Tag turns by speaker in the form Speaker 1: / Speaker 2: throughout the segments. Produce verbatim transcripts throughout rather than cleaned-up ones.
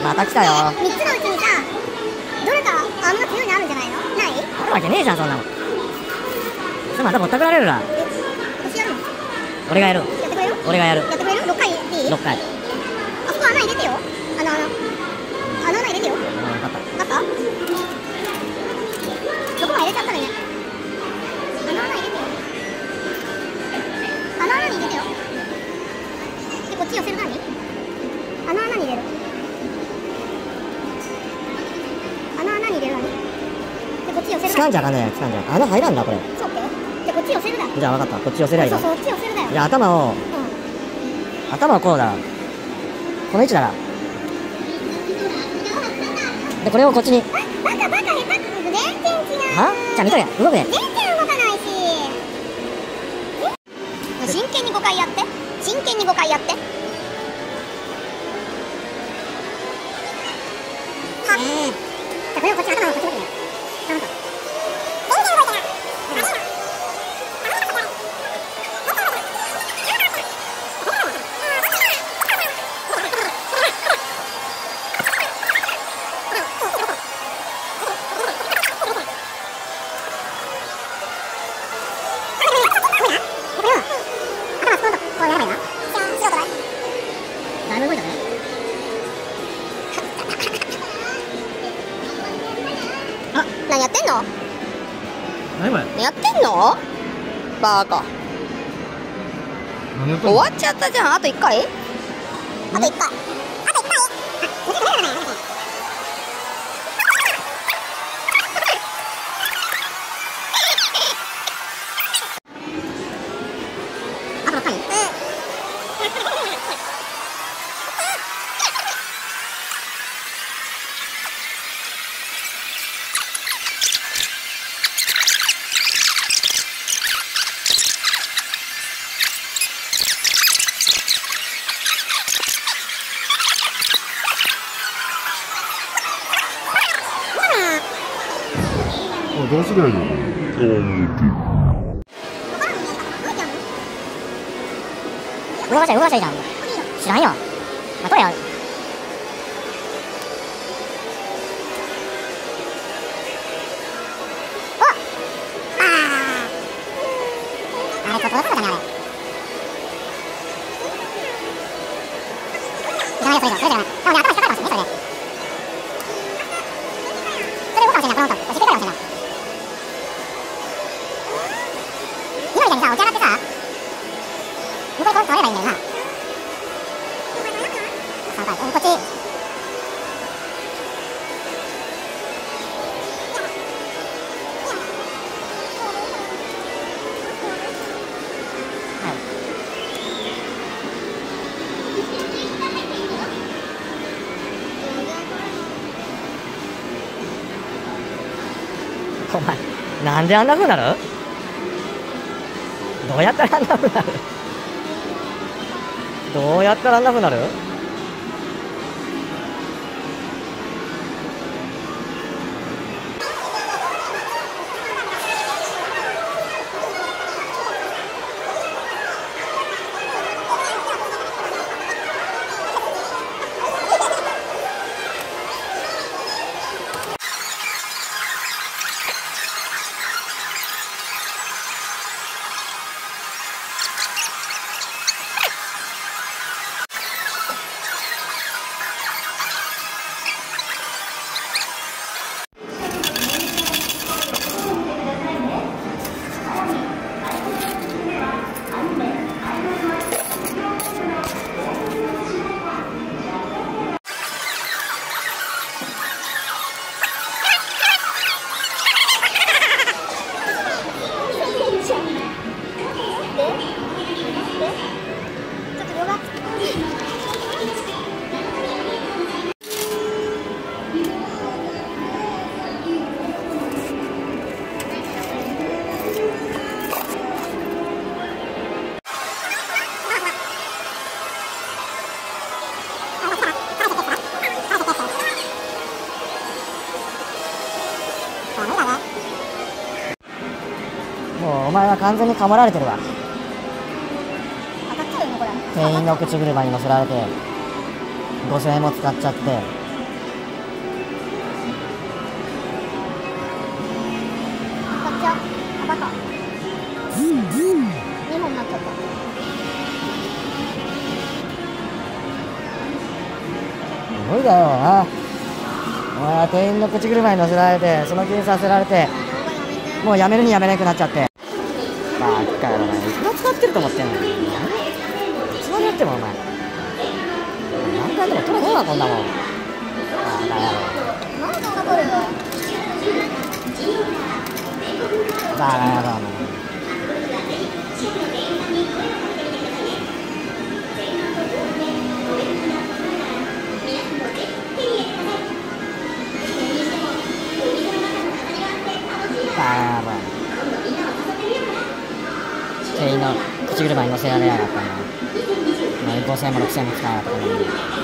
Speaker 1: また来たよ。
Speaker 2: みっつのうちにさ、どれかあんま強いのあるんじゃないの？ない？
Speaker 1: あるわけねえじゃん、そんなの。それまたぼったくられるな。
Speaker 2: 私やるの？
Speaker 1: 俺がやる。
Speaker 2: やってくれる？
Speaker 1: 俺がやる。
Speaker 2: やってくれる？ろっかいいい？
Speaker 1: ろっかい。
Speaker 2: あそこ穴入れてよ。あの、あの穴穴入れてよ。
Speaker 1: 分かった。
Speaker 2: 分かった？どこも入れちゃったらいいね。穴穴入れてよ。穴穴に入れてよ。で、こっち寄せる何？穴穴に入れる。穴穴に入れる何？で、こっち寄せる。
Speaker 1: 掴んじゃあかんねえ。掴んじゃあ。穴入らんだ、これ。
Speaker 2: そうって。で、こっち寄せるだ。
Speaker 1: じゃあ分かった。こっち寄せりゃいいの。
Speaker 2: そうそう、こっち寄せるだよ。
Speaker 1: じゃあ頭を、
Speaker 2: うん。
Speaker 1: 頭をこうだ。この位置だな。で、これをこっちに。
Speaker 2: バカバカ下手くそ。全然違う。
Speaker 1: は？じゃあ見とれ。動くね。
Speaker 2: 全然動かないし。真剣にごかいやって。真剣にごかいやって。はっ。じゃあこれをこっち頭をこっち向けね。なんか。全然動いてない。だいぶ動いたね。あ、何やってんの？
Speaker 1: 何これ？
Speaker 2: 何やってんの？バカ。
Speaker 1: 何やってんの？
Speaker 2: 終わっちゃったじゃん。あといっかい？あといっかい。あといっかい。あとろっかい？うん。
Speaker 3: どうすりゃいいの？
Speaker 1: 動かしゃい動かしゃいいじゃん。知らんよ。まとれよ。
Speaker 2: お！あー。あれ、これ届くのかね、あれ。いらないよ、それ以上。それじゃない。多分ね、頭引っかかるかもしれない、それで。それ動くかもしれない、この音。教えてくれるかもしれない。今みたいにさ、起き上がってさ、向こうに取ればいいんだよな。さんかい。うん、こっち。
Speaker 1: お前、なんであんな風なる？どうやったらあんな風なる？どうやったらあんな風なる？もうお前は完全にかまられてるわ。
Speaker 2: 当たっちゃうよね、これ。
Speaker 1: 店員の口車に乗せられてごせんえんも使っちゃって無理だよな。お前は店員の口車に乗せられて、その気にさせられて、もうやめるにやめなくなっちゃって。バカ野郎、お前いくら使ってると思ってんの。いつまでやってもお前何回でも取れねえわこんなもん。バカ野郎、バカ野郎、お前店員の口車に乗せられやがったの。ごせんえんもろくせんえんも使わなかったのに。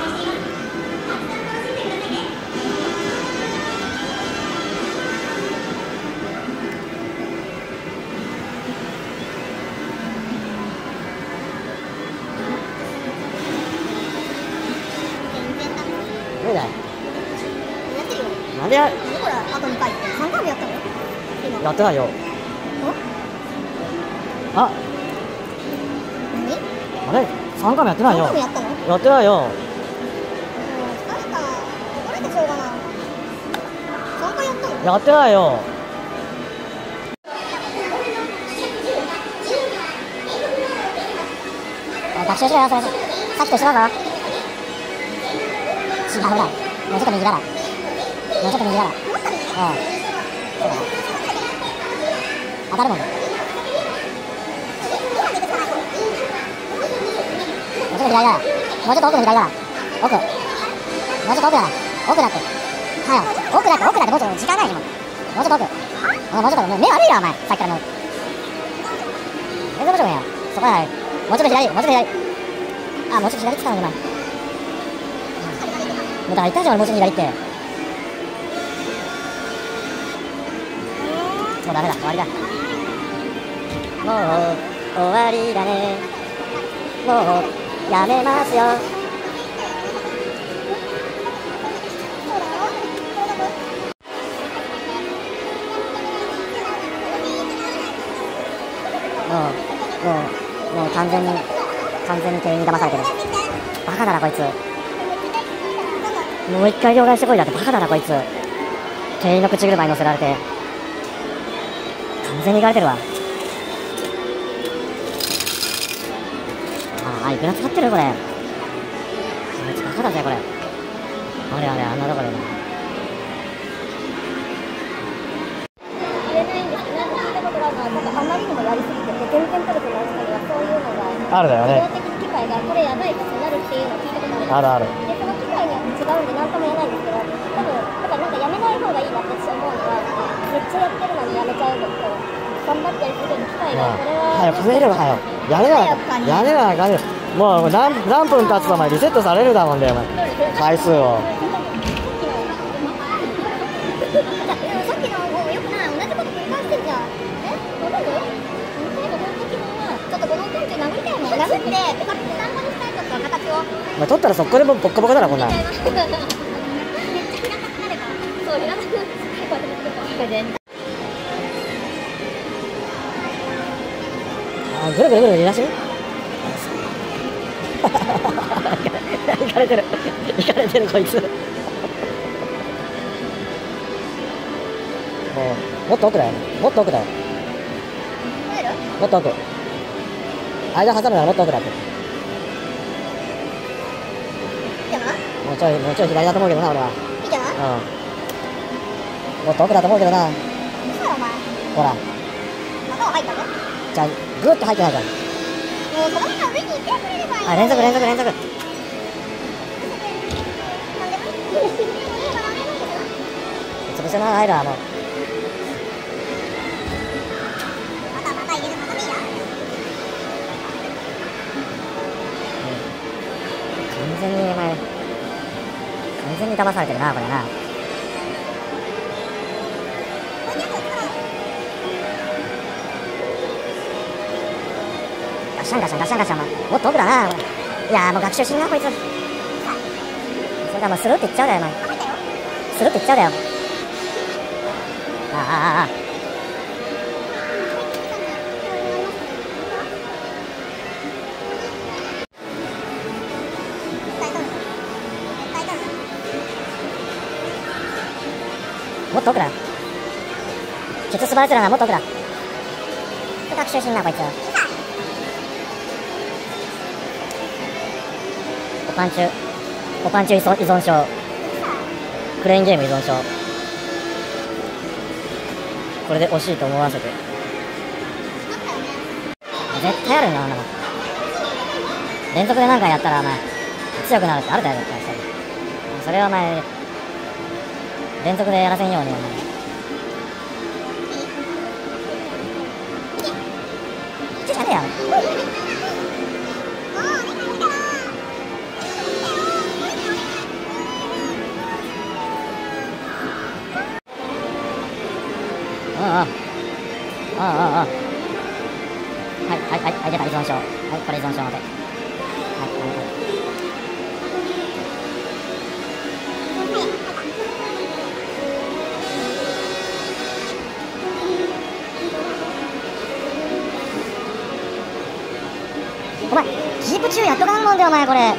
Speaker 1: 無理だよ。なんでや
Speaker 2: これあとにかいさんかいもやったの？
Speaker 1: やってないよ。あ、
Speaker 2: 何？
Speaker 1: あれさんかいもやってないよ。
Speaker 2: さんかいもやったの？
Speaker 1: やってないよ。
Speaker 2: もう疲れた。怒れてしょうがない。さんかいやったの？
Speaker 1: やってないよ。
Speaker 2: 学習しろよ、それ。さっきと一緒だぞ。違うな。もうちょっと右だら。もうちょっと右だら。うん。そうだ。当たるもんね。もうちょっと左だら。もうちょっと奥の左だら。奥。もうちょっと奥だら。奥だって。はよ。奥だって、奥だって、もうちょっと時間ないしもう。もうちょっと奥。もうちょっと、目悪いよ、お前。さっきからもう。全然面白いやん。そこは、もうちょっと左、もうちょっと左。あ、もうちょっと左って言ったのに今。もうだから言ったじゃん、もうちょっと左って。もうダメだ、終わりだ。もう終わりだね。もうやめますよ。もう、もう、もう完全に、完全に店員に騙されてる。バカだなこいつ。もう一回両替してこいだって。バカだなこいつ。店員の口車に乗せられて完全にいかれてるわ。ああ、いくら使ってるこれ。あいつバカだぜこれ。あれあれ、あんなとこでな。言えないんですけど、なんか聞いたことがあるのは、なんかあまりにもやりすぎてて全然取れてない人にはそういうのが
Speaker 1: あるだよね。
Speaker 2: 自動的に機械がこれやばいことになるっていうのを聞いたこと
Speaker 1: あるある。
Speaker 2: で、その機械によって違うんで何とも言えないんですけど、多分だからなんかやめない方がいいなって私思うのは、めっちゃやってるのにやめちゃうのと、頑張ってやりすぎる機械がこれは
Speaker 1: はよ、数えればはよ。やめなやめなあかんよ。もう何何分経つとお前リセットされるだもんだよお前。回数を。
Speaker 2: さっきのもうよくない。同じこと繰り返してんじゃん。え、わかる？最後本当気分はちょっとこの店長殴りたいもん。殴ってペカペカ団子にしたいちょっと形を。
Speaker 1: お前取ったら速攻でもうボッコボコだなこんなん。
Speaker 2: めっちゃ平たくなれば。そう、平たくなる。これ全体。
Speaker 1: あ、ぐるぐるぐる揺らし。いかれてる。いかれてるこいつ。もうもっと奥だよ。もっと奥だよ。もっと奥。間挟むならもっと奥だって。もうちょいもうちょい左だと思うけどな俺は。
Speaker 2: 見てな。
Speaker 1: うん。もっと奥だと思うけどな。
Speaker 2: そうお前。
Speaker 1: ほら。
Speaker 2: 中は入ったの？
Speaker 1: じゃあグッと入ってないじゃん。
Speaker 2: もうそのまま上に行ってくれればいい。
Speaker 1: あ、連続連続連続。潰せな入るわもう。
Speaker 2: またまた入れるまたいいや。
Speaker 1: 完全にお前完全に騙されてるなこれな。ガシャンガシャンガシャンガシャン。もっと奥だなこれ。いやーもう学習しんなこいつ。それだもうスルーっていっちゃうだよお前。スルーっていっちゃうだよ。ああああ。
Speaker 2: と奥だ。ケツ素晴らしいな、もっと奥だ。学習しんなこいつ。おパンチュおパンチュ依存依存症、クレーンゲーム依存症。これで惜しいと思わせて絶対あるな。なんか連続で何回やったらお前強くなるってあるだよ絶対。それはお前連続でやらせんようにお前ちょっとやめや。うんうんうんうんうん。はいはいはいはい、出た依存症。はい、これ依存症の手。はいはいはい。お前キープ中やっとかんもんでお前これ。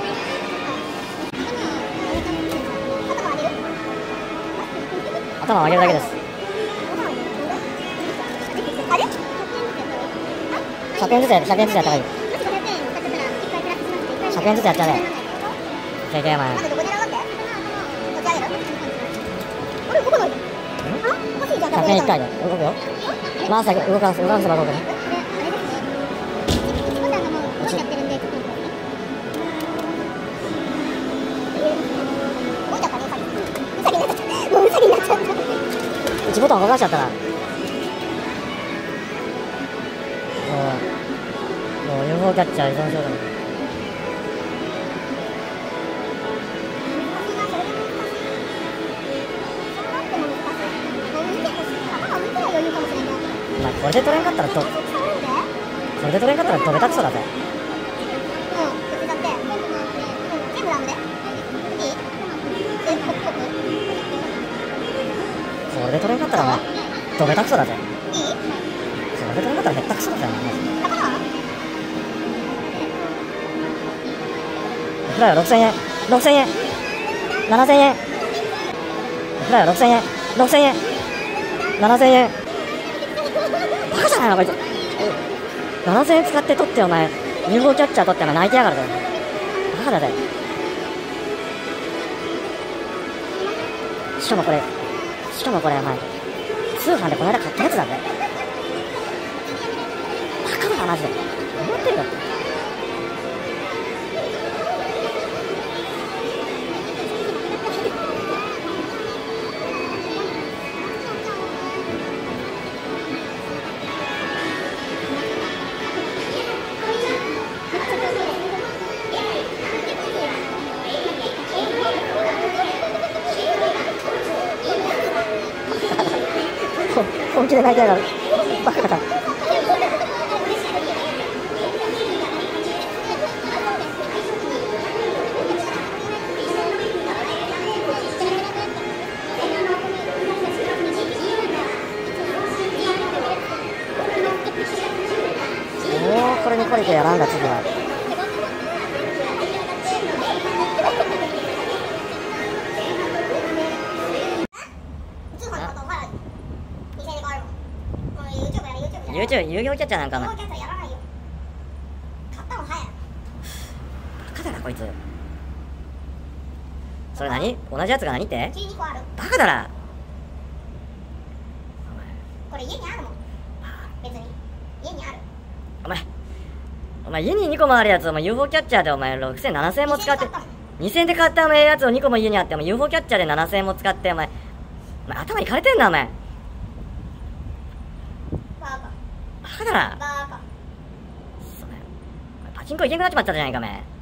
Speaker 2: 頭を上げるだけです。ひゃくえんずつやひゃくえんずつやった方がいい。ひゃくえんずつやっちゃうね。いけいけお前。ひゃくえんいっかいで動くよ。回すだけ動かす動かせば動くね。うちボタン動かしちゃったらもうもう ユーフォー キャッチャー依存症だね。お前これで取れんかったらどこれで取れんかったらどべたくそだぜ。これで取れんかったらお前どべたくそだぜ。これで取れんかったらへったくそだぜ。いくらよろくせんえんろくせんえんななせんえんいくらよろくせんえんろくせんえんななせんえんバカじゃないのこいつ。ななせんえん使って取ってお前 ユーフォー キャッチャー取ってお前泣いてやがるぜ。バカだぜ。しかもこれしかもこれお前通販でこの間買ったやつだぜ。バカだなマジで。思ってるよ。本気で泣いてやがる。バカだ。もうこれに懲りてやらんだ次は。YouTube 有料キャッチャーなんかお前バカだなこいつ。それ何同じやつが何ってバカだな。
Speaker 3: これ家にあるもん。別に家にある。
Speaker 2: お前お前家ににこもあるやつお前 ユーフォー キャッチャーでお前ろくせんななせんえんも使ってにせんえんで買ったお前やつをにこも家にあってお前 ユーフォー キャッチャーでななせんえんも使ってお前お前頭いかれてんなお前。
Speaker 3: バカ
Speaker 2: バカだな。
Speaker 3: バカ。
Speaker 2: パチンコ行けなくなっちまったじゃないかお前。